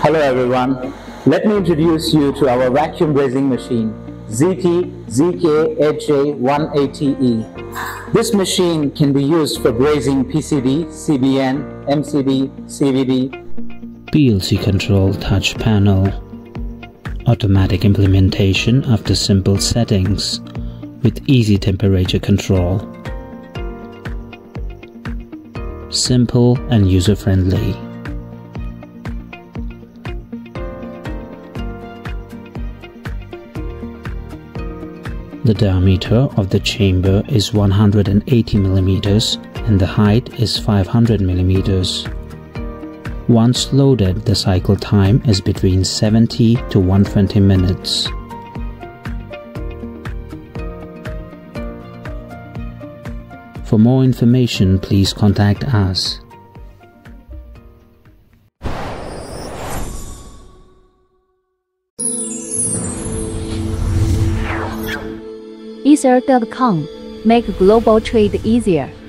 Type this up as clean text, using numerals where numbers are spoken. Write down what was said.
Hello everyone, let me introduce you to our vacuum brazing machine ZK-180E. This machine can be used for brazing PCB, CBN, MCB, CVD, PLC control touch panel, automatic implementation after simple settings with easy temperature control, simple and user-friendly. The diameter of the chamber is 180 mm and the height is 500 mm. Once loaded, the cycle time is between 70 to 120 minutes. For more information, please contact us. Ether.com. Make global trade easier.